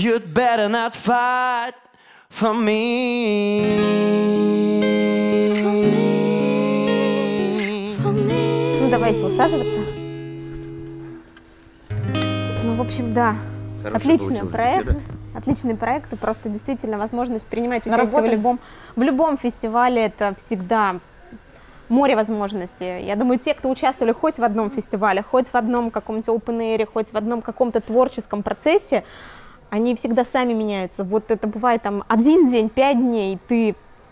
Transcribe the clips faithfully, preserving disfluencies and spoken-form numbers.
you'd better not fight for me. Ну, давайте усаживаться. Ну, в общем, да. Хороший отличный проект. Беседа. Отличный проект. И просто действительно возможность принимать участие в любом, в любом фестивале. Это всегда море возможностей. Я думаю, те, кто участвовали хоть в одном фестивале, хоть в одном каком-то open-air, хоть в одном каком-то творческом процессе, они всегда сами меняются. Вот это бывает там один день, пять дней, ты,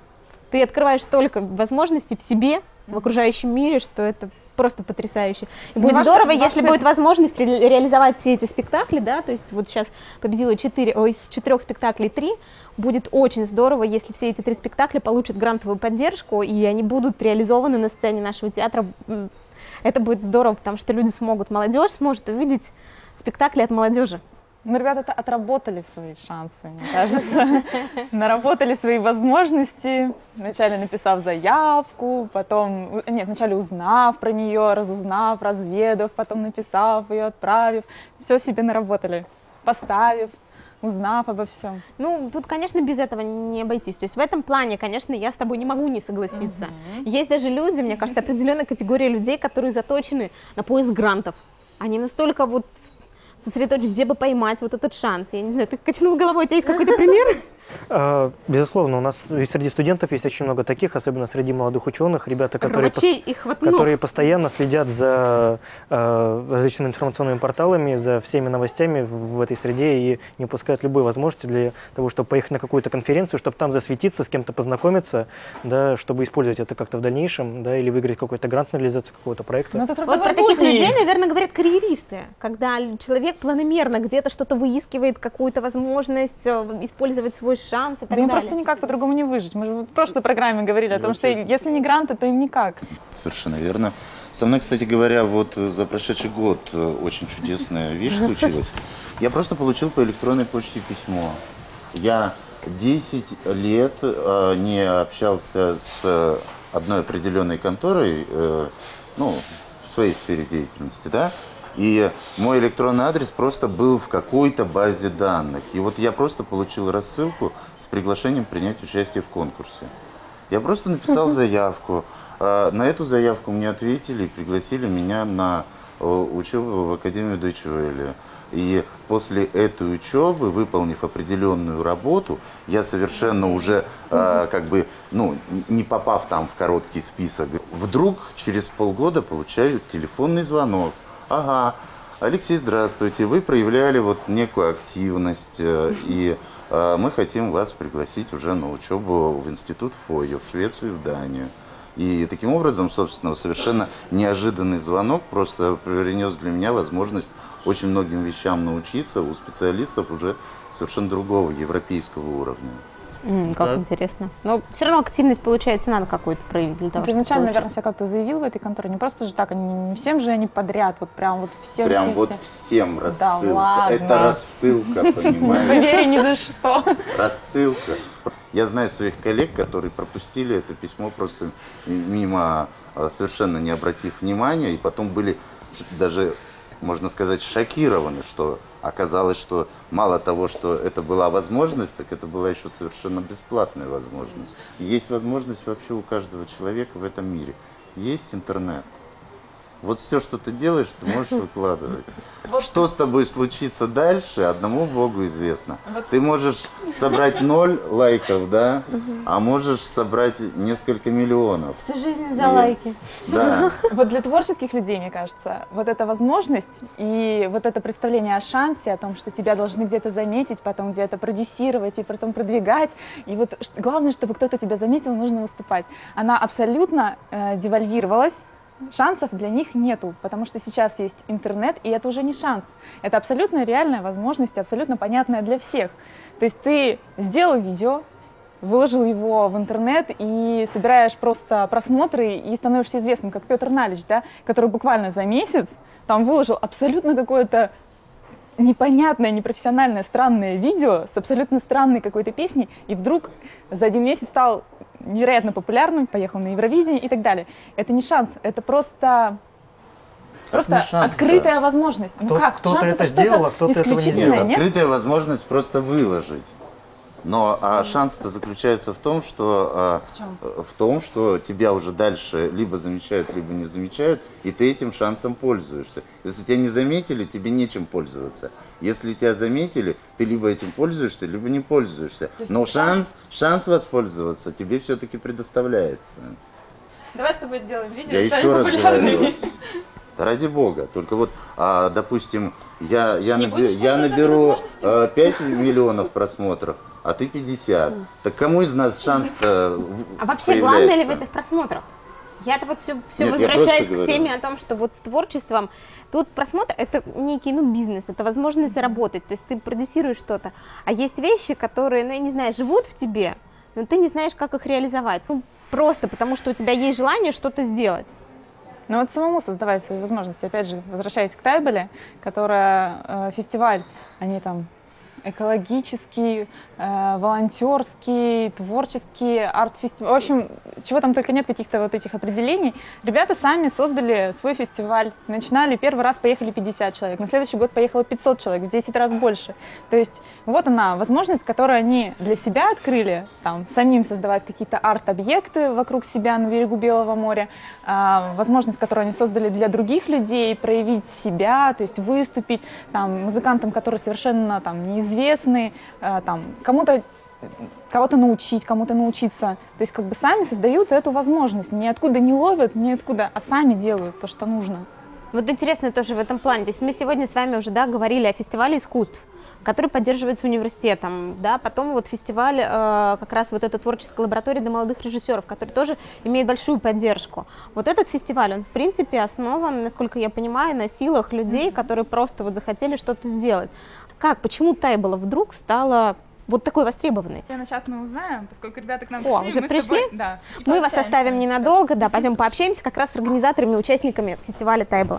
ты открываешь столько возможностей в себе, в окружающем мире, что это просто потрясающе. И будет ну, здорово, ваш, если ваш... будет возможность ре реализовать все эти спектакли, да, то есть вот сейчас победила четыре, ой, из четырех спектаклей три, будет очень здорово, если все эти три спектакля получат грантовую поддержку, и они будут реализованы на сцене нашего театра. Это будет здорово, потому что люди смогут, молодежь сможет увидеть спектакли от молодежи. Ну, ребята отработали свои шансы, мне кажется, наработали свои возможности, вначале написав заявку, потом, нет, вначале узнав про нее, разузнав, разведав, потом написав ее, отправив, все себе наработали, поставив, узнав обо всем. Ну, тут, конечно, без этого не обойтись. То есть в этом плане, конечно, я с тобой не могу не согласиться. Uh-huh. Есть даже люди, мне кажется, определенная категория людей, которые заточены на поиск грантов. Они настолько вот сосредоточить, где бы поймать вот этот шанс. Я не знаю, ты качнул головой, у тебя есть какой-то пример? Безусловно, у нас среди студентов есть очень много таких, особенно среди молодых ученых, ребята, которые, пост... вот которые постоянно следят за э, различными информационными порталами, за всеми новостями в, в этой среде и не упускают любой возможности для того, чтобы поехать на какую-то конференцию, чтобы там засветиться, с кем-то познакомиться, да, чтобы использовать это как-то в дальнейшем, да, или выиграть какой-то грант на реализацию какого-то проекта. Вот про таких людей, наверное, говорят карьеристы, когда человек планомерно где-то что-то выискивает, какую-то возможность использовать свой шанс и так им далее. Просто никак по-другому не выжить. Мы же в прошлой программе говорили о том, что если не гранты, то им никак. Совершенно верно. Со мной, кстати говоря, вот за прошедший год очень чудесная вещь случилась. Я просто получил по электронной почте письмо. Я десять лет не общался с одной определенной конторой, ну, в своей сфере деятельности, да, и мой электронный адрес просто был в какой-то базе данных. И вот я просто получил рассылку с приглашением принять участие в конкурсе. Я просто написал заявку. На эту заявку мне ответили и пригласили меня на учебу в Академию Deutsche Welle. И после этой учебы, выполнив определенную работу, я совершенно уже, э, как бы, ну, не попав там в короткий список, вдруг через полгода получаю телефонный звонок. Ага, Алексей, здравствуйте, вы проявляли вот некую активность, э, и э, мы хотим вас пригласить уже на учебу в институт ФОЙО, в Швецию и в Данию. И таким образом, собственно, совершенно неожиданный звонок просто принес для меня возможность очень многим вещам научиться у специалистов уже совершенно другого европейского уровня. Mm, как да. Интересно. Но все равно активность, получается, надо какую-то проявить для того, Ты чтобы изначально, получить. наверное, себя как-то заявил в этой конторе. Не просто же так, они, не всем же они подряд, вот прям вот всем. Прям всем, вот всем. всем рассылка. Да ладно. Это рассылка, понимаешь? Поверь, ни за что. Рассылка. Я знаю своих коллег, которые пропустили это письмо просто мимо, совершенно не обратив внимания, и потом были даже, можно сказать, шокированы, что оказалось, что мало того, что это была возможность, так это была еще совершенно бесплатная возможность. И есть возможность вообще у каждого человека в этом мире. Есть интернет. Вот все, что ты делаешь, ты можешь выкладывать. Вот. Что с тобой случится дальше, одному Богу известно. Вот. Ты можешь собрать ноль лайков, да, угу. а можешь собрать несколько миллионов. Всю жизнь за и... лайки. Да. Вот для творческих людей, мне кажется, вот эта возможность и вот это представление о шансе, о том, что тебя должны где-то заметить, потом где-то продюсировать и потом продвигать. И вот главное, чтобы кто-то тебя заметил, нужно выступать. Она абсолютно э, девальвировалась. Шансов для них нету, потому что сейчас есть интернет, и это уже не шанс. Это абсолютно реальная возможность, абсолютно понятная для всех. То есть ты сделал видео, выложил его в интернет и собираешь просто просмотры и становишься известным, как Петр Налич, да, который буквально за месяц там выложил абсолютно какое-то непонятное, непрофессиональное, странное видео с абсолютно странной какой-то песней, и вдруг за один месяц стал невероятно популярным, поехал на Евровидение и так далее. Это не шанс, это просто просто открытая возможность. Кто, ну как? Кто-то это сделал, а кто-то этого не сделал. Нет? Открытая возможность просто выложить. Но а шанс-то заключается в том, что, а, в, в том, что тебя уже дальше либо замечают, либо не замечают, и ты этим шансом пользуешься. Если тебя не заметили, тебе нечем пользоваться. Если тебя заметили, ты либо этим пользуешься, либо не пользуешься. Но шанс, шанс воспользоваться тебе все-таки предоставляется. Давай с тобой сделаем видео. Я еще раз говорю. Да ради бога. Только вот, а, допустим, я, я, наби, я наберу а, пять миллионов просмотров, а ты пятьдесят. Так кому из нас шанс-то А вообще, главное ли в этих просмотрах? Я-то вот все, все Нет, возвращаюсь к говорю. теме о том, что вот с творчеством, тут просмотр – это некий, ну, бизнес, это возможность заработать, то есть ты продюсируешь что-то. А есть вещи, которые, ну, я не знаю, живут в тебе, но ты не знаешь, как их реализовать. Ну, просто потому, что у тебя есть желание что-то сделать. Ну вот самому создавать свои возможности. Опять же, возвращаясь к Тайболе, которая э, фестиваль, они там экологический, э, волонтерский, творческий, арт-фестиваль. В общем, чего там только нет, каких-то вот этих определений. Ребята сами создали свой фестиваль. Начинали, первый раз поехали пятьдесят человек, на следующий год поехало пятьсот человек, в десять раз больше. То есть вот она, возможность, которую они для себя открыли, там, самим создавать какие-то арт-объекты вокруг себя на берегу Белого моря, э, возможность, которую они создали для других людей, проявить себя, то есть выступить, там, музыкантам, которые совершенно там неизвестны, известны, там, кому-то кого-то научить, кому-то научиться. То есть как бы сами создают эту возможность. Ниоткуда не ловят, ниоткуда, а сами делают то, что нужно. Вот интересно тоже в этом плане. То есть мы сегодня с вами уже, да, говорили о фестивале искусств, который поддерживается университетом, да, потом вот фестиваль, э, как раз вот эта творческая лаборатория для молодых режиссеров, который тоже имеет большую поддержку. Вот этот фестиваль, он в принципе основан, насколько я понимаю, на силах людей, которые просто вот захотели что-то сделать. Как, почему Тайбола вдруг стала вот такой востребованной? Сейчас мы узнаем, поскольку ребята к нам О, пришли. уже мы пришли? С тобой, да, мы вас оставим ненадолго, да, пойдем пообщаемся как раз с организаторами, участниками фестиваля Тайбола.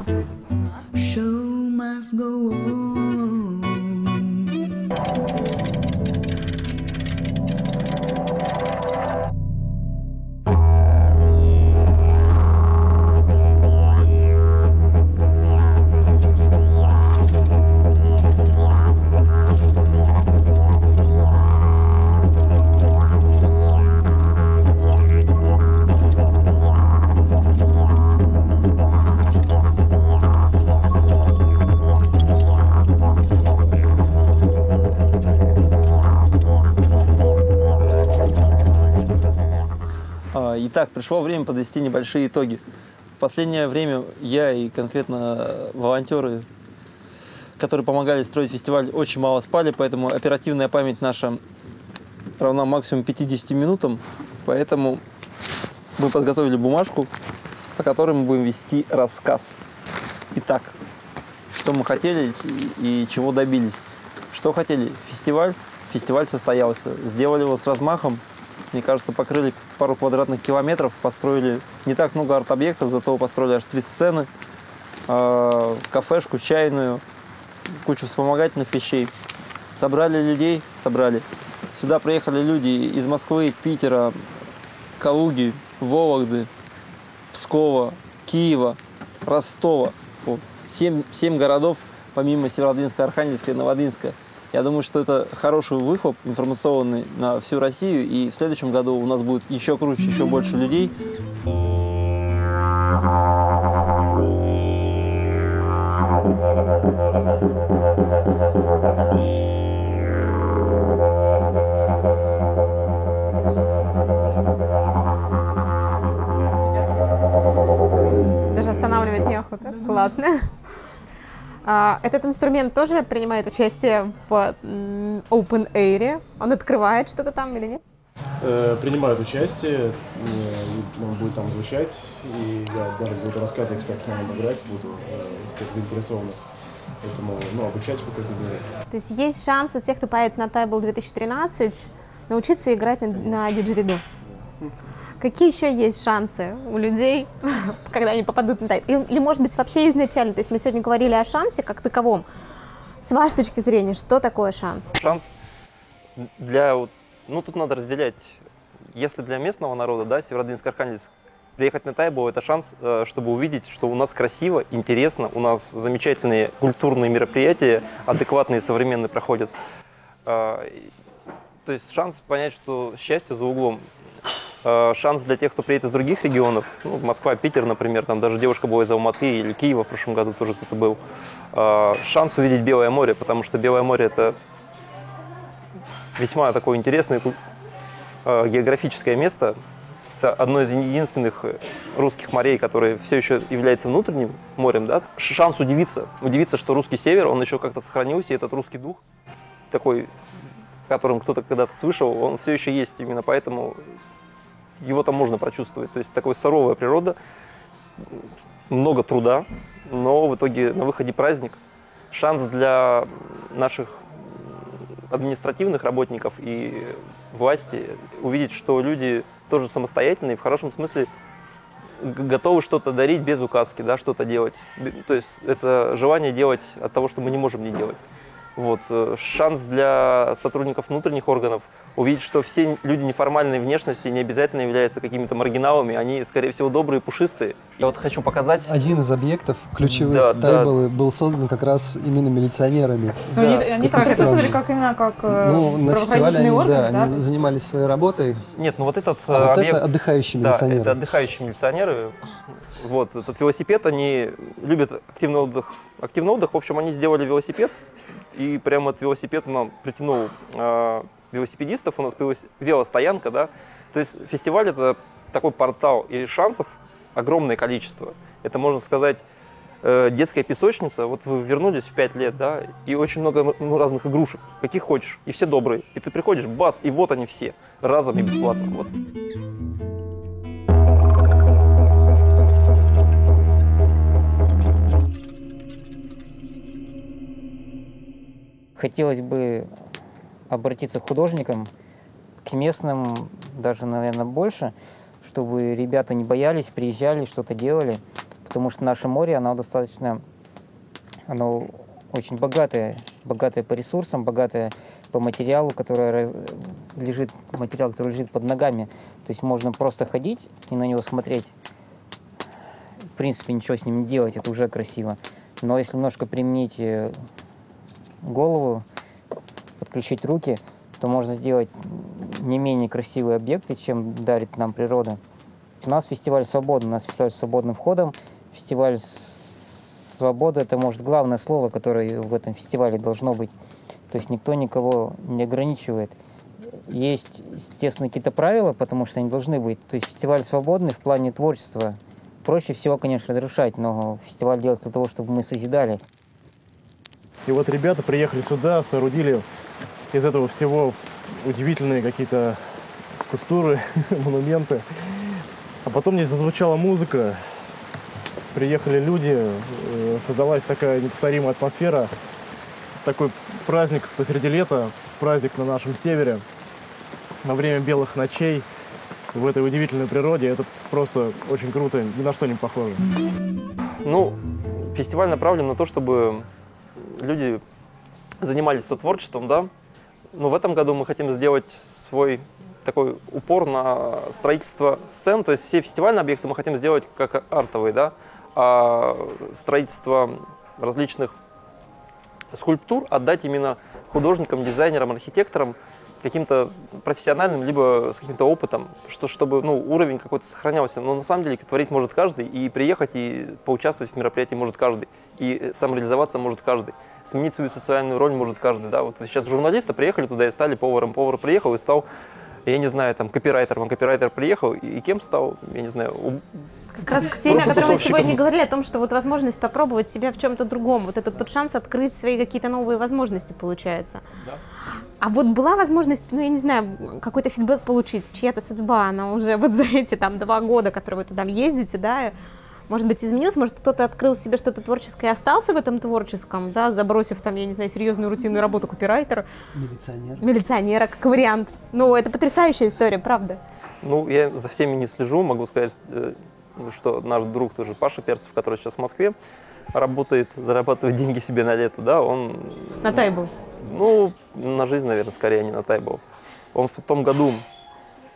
Итак, пришло время подвести небольшие итоги. В последнее время я и конкретно волонтеры, которые помогали строить фестиваль, очень мало спали, поэтому оперативная память наша равна максимум пятидесяти минутам. Поэтому мы подготовили бумажку, по которой мы будем вести рассказ. Итак, что мы хотели и чего добились. Что хотели? Фестиваль. Фестиваль состоялся. Сделали его с размахом. Мне кажется, покрыли пару квадратных километров, построили не так много арт-объектов, зато построили аж три сцены, э, кафешку, чайную, кучу вспомогательных вещей. Собрали людей, собрали. Сюда приехали люди из Москвы, Питера, Калуги, Вологды, Пскова, Киева, Ростова. Вот. Семь, семь городов, помимо Северодвинска, Архангельска и Новодвинска. Я думаю, что это хороший выхлоп информационный на всю Россию, и в следующем году у нас будет еще круче, еще больше людей. Даже останавливать неохота. Классно. Этот инструмент тоже принимает участие в Open Air? Он открывает что-то там или нет? Принимает участие, он будет там звучать, и я даже буду рассказывать, как нам играть, буду всех заинтересованных, поэтому, ну, обучать в какой-то мере. То есть есть шанс у тех, кто поедет на Тайбол две тысячи тринадцать, научиться играть на, на диджериду? Какие еще есть шансы у людей, когда они попадут на Тайбол? Или, может быть, вообще изначально? То есть мы сегодня говорили о шансе как таковом. С вашей точки зрения, что такое шанс? Шанс для... Ну, тут надо разделять. Если для местного народа, да, Северодвинск, Архангельск, Приехать на Тайбо – это шанс, чтобы увидеть, что у нас красиво, интересно, у нас замечательные культурные мероприятия, адекватные, современные проходят. То есть шанс понять, что счастье за углом. Шанс для тех, кто приедет из других регионов, ну, Москва, Питер, например, там даже девушка была из Алматы или Киева в прошлом году тоже кто-то был. Шанс увидеть Белое море, потому что Белое море – это весьма такое интересное географическое место. Это одно из единственных русских морей, которое все еще является внутренним морем. Да? Шанс удивиться, удивиться, что русский север, он еще как-то сохранился, и этот русский дух, такой, которым кто-то когда-то слышал, он все еще есть. Именно поэтому его там можно прочувствовать. То есть такая суровая природа, много труда, но в итоге на выходе праздник. Шанс для наших административных работников и власти увидеть, что люди тоже самостоятельные, в хорошем смысле готовы что-то дарить без указки, да, что-то делать. То есть это желание делать от того, что мы не можем не делать. Вот. Шанс для сотрудников внутренних органов увидеть, что все люди неформальной внешности не обязательно являются какими-то маргиналами, они, скорее всего, добрые, пушистые. Я вот хочу показать... Один из объектов ключевых да, Тайболы да. был создан как раз именно милиционерами. Да. Они, они как присутствовали как именно как ну, на фестивале они, орган, да, да? они занимались своей работой. Нет, ну вот этот а объект... Вот это отдыхающие милиционеры. Да, это отдыхающие милиционеры. Вот, этот велосипед, они любят активный отдых. Активный отдых, в общем, они сделали велосипед, и прямо от велосипеда нам притянул э, велосипедистов, у нас появилась велостоянка, да. То есть фестиваль – это такой портал, и шансов огромное количество. Это, можно сказать, э, детская песочница. Вот вы вернулись в пять лет, да, и очень много ну, разных игрушек, каких хочешь, и все добрые. И ты приходишь, бас, и вот они все, разом и бесплатно. Вот. Хотелось бы обратиться к художникам, к местным, даже, наверное, больше, чтобы ребята не боялись, приезжали, что-то делали, потому что наше море, оно достаточно, оно очень богатое, богатое по ресурсам, богатое по материалу, который лежит, материал, который лежит под ногами. То есть можно просто ходить и на него смотреть, в принципе, ничего с ним не делать, это уже красиво. Но если немножко применить голову, подключить руки, то можно сделать не менее красивые объекты, чем дарит нам природа. У нас фестиваль свободы, у нас фестиваль с свободным входом. Фестиваль свободы – это, может, главное слово, которое в этом фестивале должно быть. То есть никто никого не ограничивает. Есть, естественно, какие-то правила, потому что они должны быть. То есть фестиваль свободный в плане творчества. Проще всего, конечно, разрушать, но фестиваль делать для того, чтобы мы созидали. И вот ребята приехали сюда, соорудили из этого всего удивительные какие-то скульптуры, монументы. А потом здесь зазвучала музыка, приехали люди, создалась такая неповторимая атмосфера. Такой праздник посреди лета, праздник на нашем севере, на время белых ночей, в этой удивительной природе. Это просто очень круто, ни на что не похоже. Ну, фестиваль направлен на то, чтобы люди занимались сотворчеством, да. Но в этом году мы хотим сделать свой такой упор на строительство сцен. То есть все фестивальные объекты мы хотим сделать как артовые, да. А строительство различных скульптур отдать именно художникам, дизайнерам, архитекторам, каким-то профессиональным, либо с каким-то опытом, что, чтобы ну, уровень какой-то сохранялся. Но на самом деле творить может каждый, и приехать, и поучаствовать в мероприятии может каждый, и самореализоваться может каждый, сменить свою социальную роль может каждый. Да? Вот сейчас журналисты приехали туда и стали поваром, повар приехал и стал, я не знаю, там, копирайтером, а копирайтер приехал, и кем стал, я не знаю, как раз к теме, о которой мы сегодня говорили, о том, что вот возможность попробовать себя в чем-то другом, вот этот тот шанс открыть свои какие-то новые возможности получается. Да. А вот была возможность, ну я не знаю, какой-то фидбэк получить, чья-то судьба, она уже вот за эти там два года, которые вы туда ездите, да, может быть, изменилась, может, кто-то открыл себе что-то творческое и остался в этом творческом, да, забросив там, я не знаю, серьезную рутинную работу копирайтера. Милиционер. Милиционера, как вариант. Ну, это потрясающая история, правда. Ну, я за всеми не слежу, могу сказать, что наш друг тоже, Паша Перцев, который сейчас в Москве работает, зарабатывает деньги себе на лето, да, он... На Тайбо? Ну, на жизнь, наверное, скорее, а не на Тайбо. Он в том году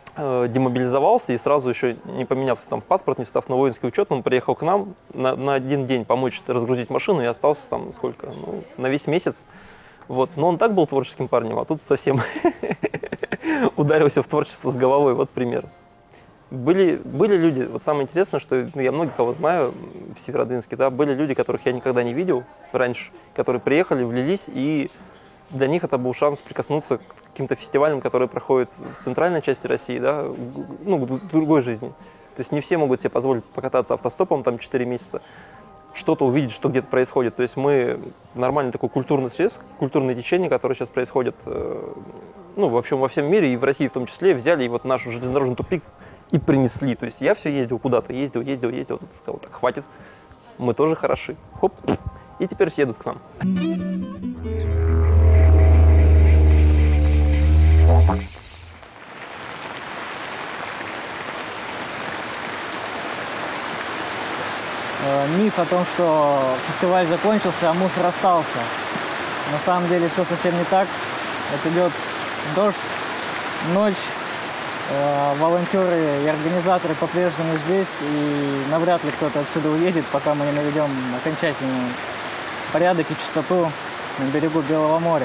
демобилизовался и сразу еще не поменялся там в паспорт, не встав на воинский учет, он приехал к нам на, на один день помочь разгрузить машину и остался там сколько, ну, на весь месяц. Вот. Но он так был творческим парнем, а тут совсем ударился в творчество с головой, вот пример. Были, были люди, вот самое интересное, что ну, я много кого знаю в Северодвинске, да, были люди, которых я никогда не видел раньше, которые приехали, влились, и для них это был шанс прикоснуться к каким-то фестивалям, которые проходят в центральной части России, да, ну, к другой жизни. То есть не все могут себе позволить покататься автостопом там четыре месяца, что-то увидеть, что где-то происходит. То есть мы нормальный такой культурный срез, культурное течение, которое сейчас происходит, ну, в общем, во всем мире и в России в том числе, взяли и вот наш железнодорожный тупик и принесли. То есть я все ездил куда-то, ездил, ездил, ездил, тут сказал, так, хватит, мы тоже хороши. Хоп, и теперь все едут к нам. Миф о том, что фестиваль закончился, а мусор остался. На самом деле все совсем не так. Вот идет дождь, ночь, э, волонтеры и организаторы по-прежнему здесь, и навряд ли кто-то отсюда уедет, пока мы не наведем окончательный порядок и чистоту на берегу Белого моря.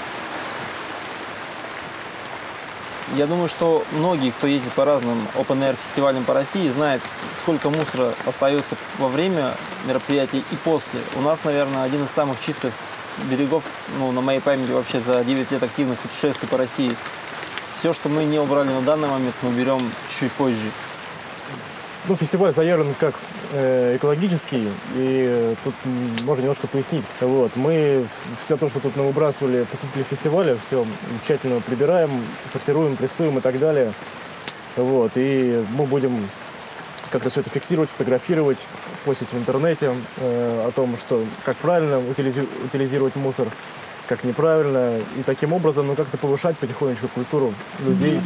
Я думаю, что многие, кто ездит по разным open-air фестивалям по России, знают, сколько мусора остается во время мероприятий и после. У нас, наверное, один из самых чистых берегов, ну, на моей памяти вообще за девять лет активных путешествий по России. Все, что мы не убрали на данный момент, мы уберем чуть позже. Ну, фестиваль заявлен как э, экологический, и тут можно немножко пояснить. Вот. Мы все то, что тут мы выбрасывали посетители фестиваля, все тщательно прибираем, сортируем, прессуем и так далее. Вот. И мы будем как-то все это фиксировать, фотографировать, постить в интернете э, о том, что, как правильно утилизи утилизировать мусор, как неправильно, и таким образом ну, как-то повышать потихонечку культуру людей.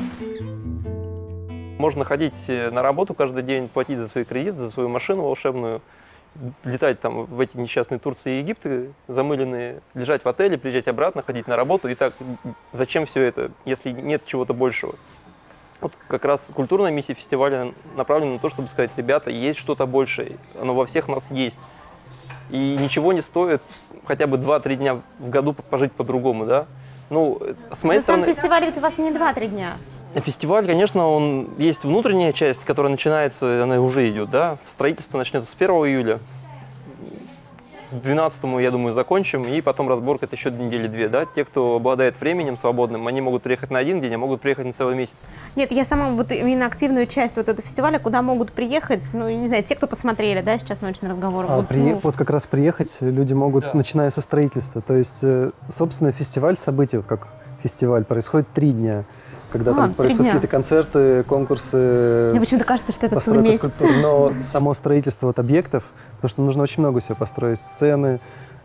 Можно ходить на работу каждый день, платить за свои кредиты, за свою машину волшебную, летать там в эти несчастные Турции и Египты замыленные, лежать в отеле, приезжать обратно, ходить на работу. И так, зачем все это, если нет чего-то большего? Вот как раз культурная миссия фестиваля направлена на то, чтобы сказать, ребята, есть что-то большее, оно во всех нас есть. И ничего не стоит хотя бы два-три дня в году пожить по-другому, да? Ну, с моей Но сам стороны... фестиваль ведь у вас не два-три дня. Фестиваль, конечно, он есть внутренняя часть, которая начинается, она уже идет, да. Строительство начнется с первого июля. К двенадцатому, я думаю, закончим, и потом разборка это еще недели-две, да. Те, кто обладает временем свободным, они могут приехать на один день, а могут приехать на целый месяц. Нет, я сама вот именно активную часть вот этого фестиваля, куда могут приехать, ну, не знаю, те, кто посмотрели, да, сейчас ночный разговор. А, вот, при... ну... вот как раз приехать люди могут, да. начиная со строительства. То есть, собственно, фестиваль, событий, вот как фестиваль, происходит три дня. Когда а, там происходят какие-то концерты, конкурсы, мне почему-то кажется, что это постройка скульптур, но само строительство вот объектов, потому что нужно очень много всего построить, сцены,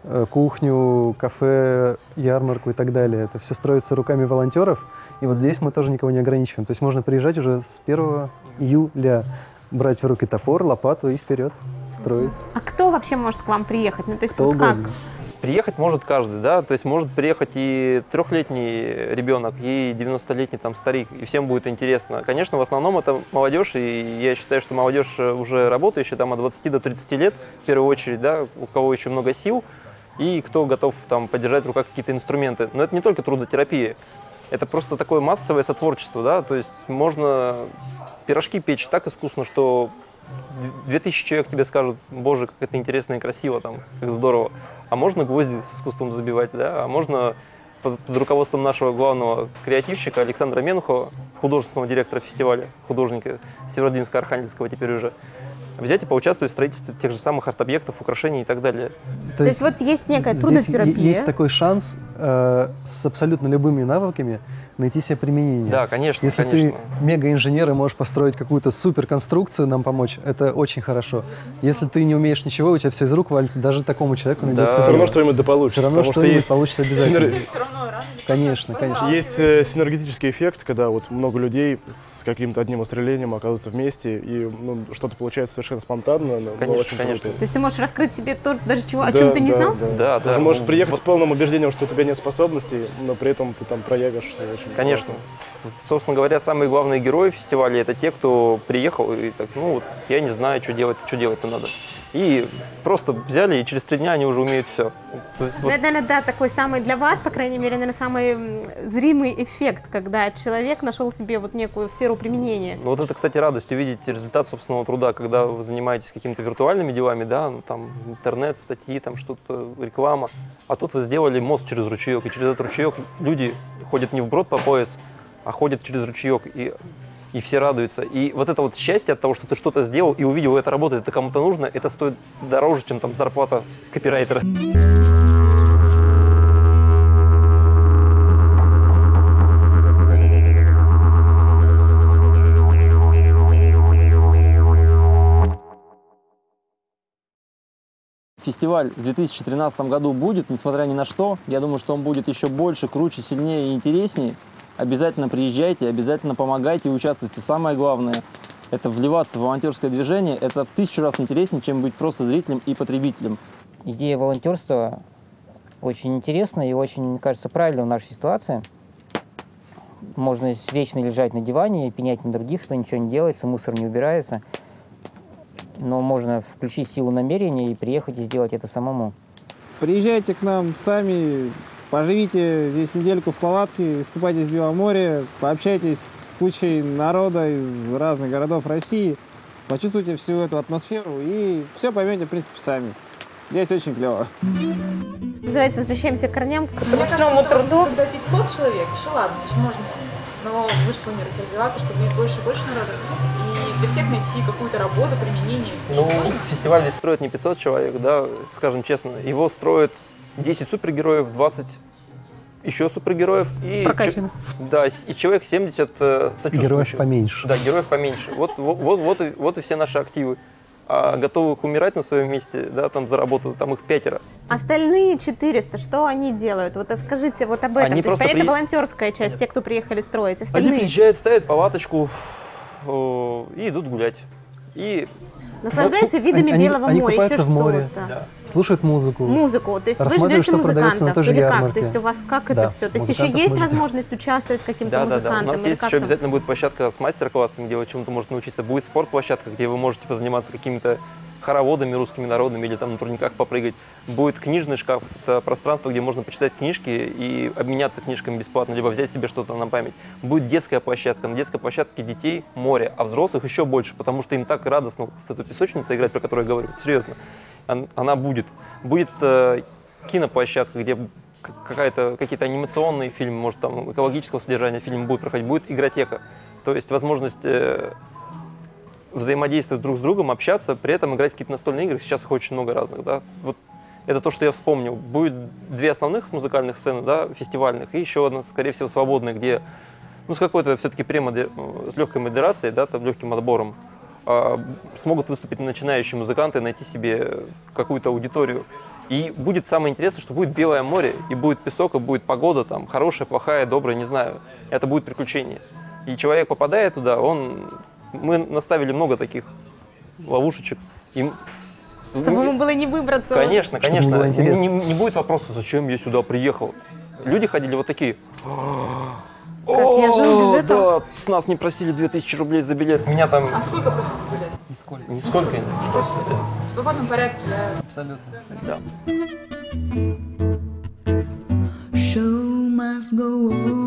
кухню, кафе, ярмарку и так далее. Это все строится руками волонтеров, и вот здесь мы тоже никого не ограничиваем. То есть можно приезжать уже с первого июля, брать в руки топор, лопату и вперед строить. А кто вообще может к вам приехать? Ну, то есть Кто вот как? угодно. Приехать может каждый, да, то есть может приехать и трехлетний ребенок, и девяностолетний там старик, и всем будет интересно. Конечно, в основном это молодежь, и я считаю, что молодежь уже работающая там от двадцати до тридцати лет, в первую очередь, да, у кого еще много сил, и кто готов там подержать в руках какие-то инструменты. Но это не только трудотерапия, это просто такое массовое сотворчество, да, то есть можно пирожки печь так искусно, что две тысячи человек тебе скажут, боже, как это интересно и красиво, там, как здорово. А можно гвозди с искусством забивать, да, а можно под, под руководством нашего главного креативщика Александра Менухова, художественного директора фестиваля, художника Северодвинска-Архангельского теперь уже, взять и поучаствовать в строительстве тех же самых арт-объектов, украшений и так далее. То, То есть, есть вот есть некая трудотерапия. Есть такой шанс э, с абсолютно любыми навыками найти себе применение. Да, конечно, Если конечно. ты мега-инженер и можешь построить какую-то суперконструкцию, нам помочь, это очень хорошо. Если ты не умеешь ничего, у тебя все из рук валится, даже такому человеку найдется. Да. Все равно что-нибудь да получится. Все равно что-нибудь есть... получится обязательно. Синер... Конечно, конечно. Есть э, синергетический эффект, когда вот много людей с каким-то одним устремлением оказываются вместе, и ну, что-то получается совершенно спонтанно. Но конечно, очень конечно. круто. То есть ты можешь раскрыть себе то, даже чего, о да, чем ты не да, знал? Да, да. да. Ты можешь приехать вот. с полным убеждением, что у тебя нет способностей, но при этом ты там проявишься очень Конечно. классно. Собственно говоря, самые главные герои фестиваля – это те, кто приехал и так, ну, вот, я не знаю, что делать, что делать-то надо. И просто взяли, и через три дня они уже умеют все. Вот. Ну, это, наверное, да, такой самый для вас, по крайней мере, наверное, самый зримый эффект, когда человек нашел себе вот некую сферу применения. Ну, вот это, кстати, радость увидеть результат собственного труда, когда вы занимаетесь какими-то виртуальными делами, да, ну, там интернет, статьи, там что-то, реклама. А тут вы сделали мост через ручеек, и через этот ручеек люди ходят не вброд по пояс, а ходят через ручеек. И И все радуются. И вот это вот счастье от того, что ты что-то сделал и увидел, это работает, это кому-то нужно, это стоит дороже, чем там зарплата копирайтера. Фестиваль в две тысячи тринадцатом году будет, несмотря ни на что. Я думаю, что он будет еще больше, круче, сильнее и интереснее. Обязательно приезжайте, обязательно помогайте и участвуйте. Самое главное – это вливаться в волонтерское движение. Это в тысячу раз интереснее, чем быть просто зрителем и потребителем. Идея волонтерства очень интересная и очень, мне кажется, правильная в нашей ситуации. Можно вечно лежать на диване и пенять на других, что ничего не делается, мусор не убирается. Но можно включить силу намерения и приехать и сделать это самому. Приезжайте к нам сами, поживите здесь недельку в палатке, искупайтесь в Белом море, пообщайтесь с кучей народа из разных городов России, почувствуйте всю эту атмосферу и все поймете, в принципе, сами. Здесь очень клево. Называется «Возвращаемся к корням», к Мне ручному кажется, труду. Когда пятьсот человек, еще ладно, еще можно. Но вы же планируете развиваться, чтобы иметь больше и больше народа. И для всех найти какую-то работу, применение. Ну, фестиваль здесь строит не пятьсот человек, да, скажем честно. Его строят десять супергероев, двадцать еще супергероев. И прокачанных. Да, и человек семьдесят э, сочувствующих. Героев поменьше. Да, героев поменьше. Вот, вот, вот, вот, и, вот и все наши активы. А готовых умирать на своем месте, да, там за работу, там их пятеро. Остальные четыреста, что они делают? Вот скажите вот об этом. Они То есть, понятно, при... волонтерская часть, Нет. те, кто приехали строить. Остальные... Они приезжают, ставят палаточку э, и идут гулять. И наслаждаются видами они, Белого они моря, купаются еще в море, да. слушают музыку. Музыку, то есть вы рассматривают, ждете что продается на той музыкантов же или как? ярмарке. То есть у вас как Да, это все? То есть еще музыкантов есть можете. возможность участвовать с каким-то да, музыкантом? Да, да. У нас или есть как еще там? обязательно будет площадка с мастер-классами, где вы чему-то можете научиться. Будет спорт-площадка, где вы можете позаниматься какими-то хороводами русскими народными или там на турниках попрыгать. Будет книжный шкаф, это пространство, где можно почитать книжки и обменяться книжками бесплатно, либо взять себе что-то на память. Будет детская площадка, на детской площадке детей море, а взрослых еще больше, потому что им так радостно вот эту песочницу играть, про которую я говорю, серьезно. Она будет. Будет э, киноплощадка, где какая-то, какие-то анимационные фильмы, может там экологического содержания фильм будет проходить, будет игротека. То есть возможность э, взаимодействовать друг с другом, общаться, при этом играть какие-то настольные игры. Сейчас их очень много разных, да. Вот это то, что я вспомнил. Будет две основных музыкальных сцены, да, фестивальных, и еще одна, скорее всего, свободная, где, ну, с какой-то все-таки премодер... с легкой модерацией, да, там, легким отбором, э, смогут выступить начинающие музыканты, найти себе какую-то аудиторию. И будет самое интересное, что будет Белое море, и будет песок, и будет погода там хорошая, плохая, добрая, не знаю. Это будет приключение. И человек, попадая туда, он... Мы наставили много таких ловушечек. И... Чтобы ему было не выбраться. Конечно, Чтобы конечно. было Не, не, не будет вопроса, зачем я сюда приехал. Люди ходили вот такие. Как я жил без этого? Да, с нас не просили две тысячи рублей за билет. Меня там... А сколько просят за билет? Нисколько. Нисколько. То есть в свободном порядке, да? Абсолютно. Да. Show must go on.